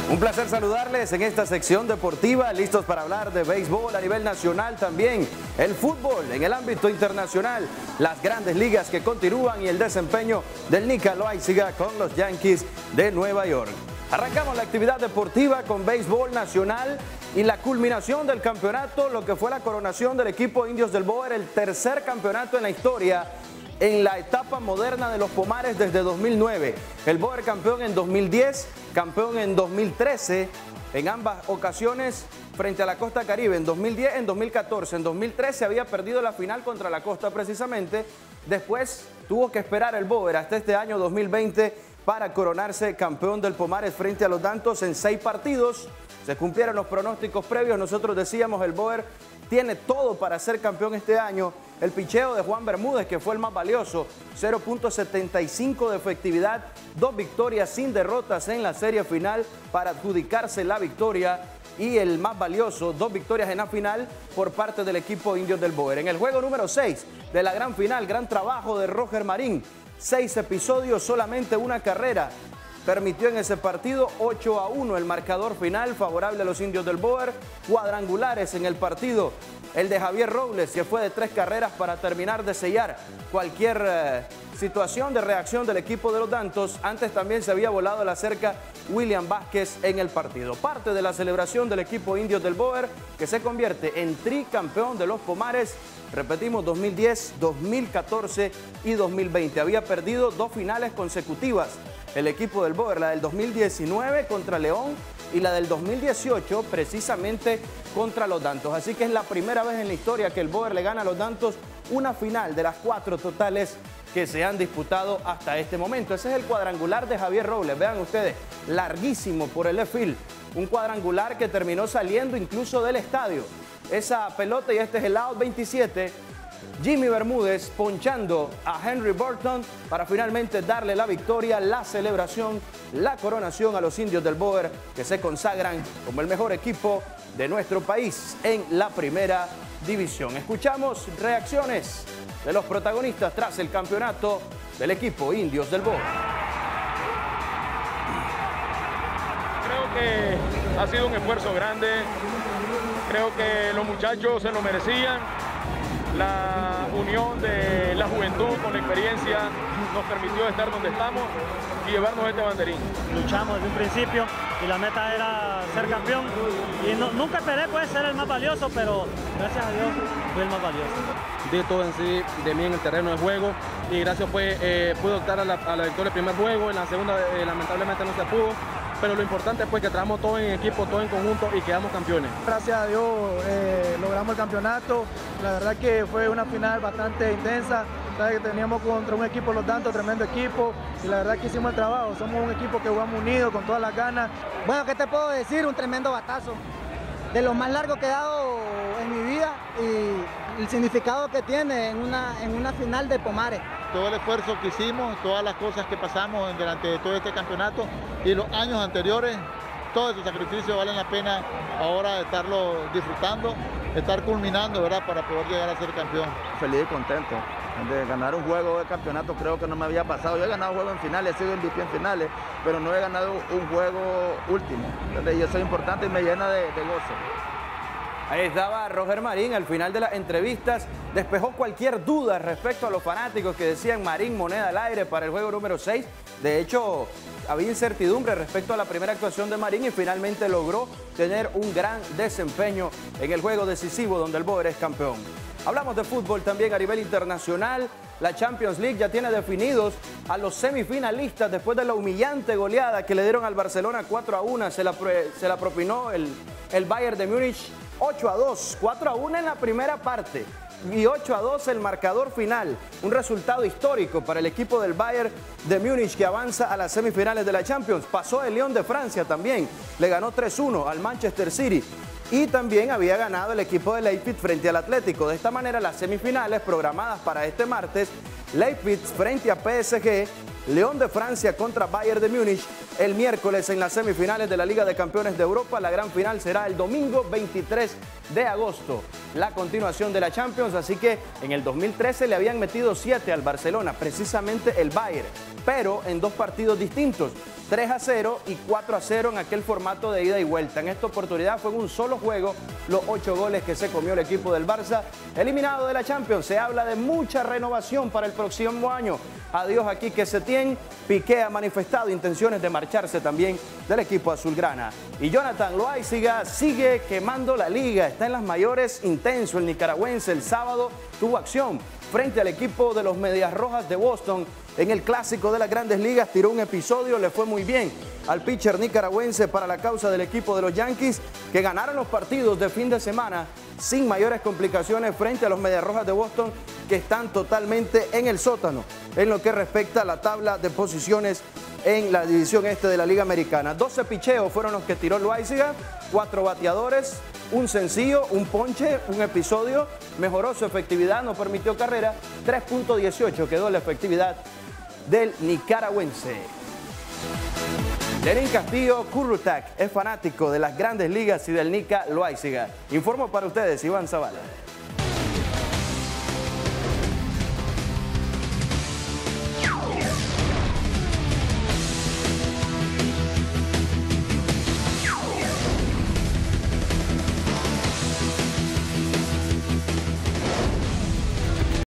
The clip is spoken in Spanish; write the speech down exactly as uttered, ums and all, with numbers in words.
Un placer saludarles en esta sección deportiva, listos para hablar de béisbol a nivel nacional, también el fútbol en el ámbito internacional, las grandes ligas que continúan y el desempeño del Nika Loaiziga con los Yankees de Nueva York. Arrancamos la actividad deportiva con béisbol nacional y la culminación del campeonato, lo que fue la coronación del equipo Indios del Bóer, el tercer campeonato en la historia en la etapa moderna de los Pomares desde dos mil nueve. El Bóer campeón en dos mil diez, campeón en dos mil trece, en ambas ocasiones frente a la Costa Caribe, en dos mil diez, en dos mil catorce. En dos mil trece había perdido la final contra la Costa precisamente. Después tuvo que esperar el Bóer hasta este año dos mil veinte para coronarse campeón del Pomares frente a los Dantos en seis partidos. Se cumplieron los pronósticos previos. Nosotros decíamos el Bóer tiene todo para ser campeón este año. El picheo de Juan Bermúdez, que fue el más valioso, cero punto setenta y cinco de efectividad, dos victorias sin derrotas en la serie final para adjudicarse la victoria. Y el más valioso, dos victorias en la final por parte del equipo Indios del Bóer. En el juego número seis de la gran final, gran trabajo de Roger Marín. Seis episodios, solamente una carrera. Permitió en ese partido ocho a uno el marcador final favorable a los Indios del Bóer. Cuadrangulares en el partido. El de Javier Robles, que fue de tres carreras para terminar de sellar cualquier eh, situación de reacción del equipo de los Dantos. Antes también se había volado la cerca William Vázquez en el partido. Parte de la celebración del equipo Indios del Bóer, que se convierte en tricampeón de los Pomares. Repetimos, dos mil diez, dos mil catorce y dos mil veinte. Había perdido dos finales consecutivas el equipo del Bóer, la del dos mil diecinueve contra León y la del dos mil dieciocho precisamente contra los Dantos. Así que es la primera vez en la historia que el Bóer le gana a los Dantos una final de las cuatro totales que se han disputado hasta este momento. Ese es el cuadrangular de Javier Robles. Vean ustedes, larguísimo por el left field. Un cuadrangular que terminó saliendo incluso del estadio. Esa pelota, y este es el out veintisiete. Jimmy Bermúdez ponchando a Henry Burton para finalmente darle la victoria, la celebración, la coronación a los Indios del Bóer, que se consagran como el mejor equipo de nuestro país en la primera división. Escuchamos reacciones de los protagonistas tras el campeonato del equipo Indios del Bóer. Creo que ha sido un esfuerzo grande, creo que los muchachos se lo merecían. La unión de la juventud con la experiencia nos permitió estar donde estamos y llevarnos este banderín. Luchamos desde un principio y la meta era ser campeón. Y no, nunca esperé pues, ser el más valioso, pero gracias a Dios fui el más valioso. Di todo en sí de mí en el terreno de juego y gracias pues eh, pude optar a la, a la victoria del primer juego. En la segunda eh, lamentablemente no se pudo. Pero lo importante es pues, que trabajamos todo en equipo, todo en conjunto y quedamos campeones. Gracias a Dios eh, logramos el campeonato. La verdad que fue una final bastante intensa. Sabes que teníamos contra un equipo Los Dantos, tremendo equipo. Y la verdad que hicimos el trabajo. Somos un equipo que jugamos unidos, con todas las ganas. Bueno, ¿qué te puedo decir? Un tremendo batazo. De lo más largo que he dado en mi vida y el significado que tiene en una, en una final de Pomares. Todo el esfuerzo que hicimos, todas las cosas que pasamos durante todo este campeonato y los años anteriores, todos esos sacrificios valen la pena ahora de estarlo disfrutando, estar culminando, ¿verdad?, para poder llegar a ser campeón. Feliz y contento de ganar un juego de campeonato, creo que no me había pasado. Yo he ganado juegos en finales, he sido M V P en finales, pero no he ganado un juego último. Y eso es importante y me llena de, de gozo. Ahí estaba Roger Marín al final de las entrevistas, despejó cualquier duda respecto a los fanáticos que decían Marín moneda al aire para el juego número seis. De hecho, había incertidumbre respecto a la primera actuación de Marín y finalmente logró tener un gran desempeño en el juego decisivo donde el Bóer es campeón. Hablamos de fútbol también a nivel internacional. La Champions League ya tiene definidos a los semifinalistas después de la humillante goleada que le dieron al Barcelona cuatro a uno. Se la, se la propinó el, el Bayern de Múnich ocho a dos, cuatro a uno en la primera parte y ocho a dos el marcador final. Un resultado histórico para el equipo del Bayern de Múnich que avanza a las semifinales de la Champions. Pasó el Lyon de Francia también, le ganó tres uno al Manchester City. Y también había ganado el equipo de Leipzig frente al Atlético. De esta manera, las semifinales programadas para este martes, Leipzig frente a P S G, León de Francia contra Bayern de Múnich. El miércoles en las semifinales de la Liga de Campeones de Europa, la gran final será el domingo veintitrés de agosto. La continuación de la Champions, así que en el dos mil trece le habían metido siete al Barcelona, precisamente el Bayern, pero en dos partidos distintos. tres a cero y cuatro a cero en aquel formato de ida y vuelta. En esta oportunidad fue en un solo juego los ocho goles que se comió el equipo del Barça, eliminado de la Champions. Se habla de mucha renovación para el próximo año. Adiós a Quique Setién. Piqué ha manifestado intenciones de marcharse también del equipo azulgrana. Y Jonathan Loaiziga sigue quemando la liga. Está en las mayores, intenso el nicaragüense. El sábado tuvo acción frente al equipo de los Medias Rojas de Boston. En el clásico de las Grandes Ligas tiró un episodio, le fue muy bien al pitcher nicaragüense para la causa del equipo de los Yankees, que ganaron los partidos de fin de semana sin mayores complicaciones frente a los Medias Rojas de Boston, que están totalmente en el sótano en lo que respecta a la tabla de posiciones en la división este de la Liga Americana. doce picheos fueron los que tiró Loaiziga, cuatro bateadores, un sencillo, un ponche, un episodio, mejoró su efectividad, no permitió carrera, tres punto dieciocho quedó la efectividad del nicaragüense. Lenín Castillo Currutac es fanático de las Grandes Ligas y del Nica Loaiziga. Informo para ustedes, Iván Zavala.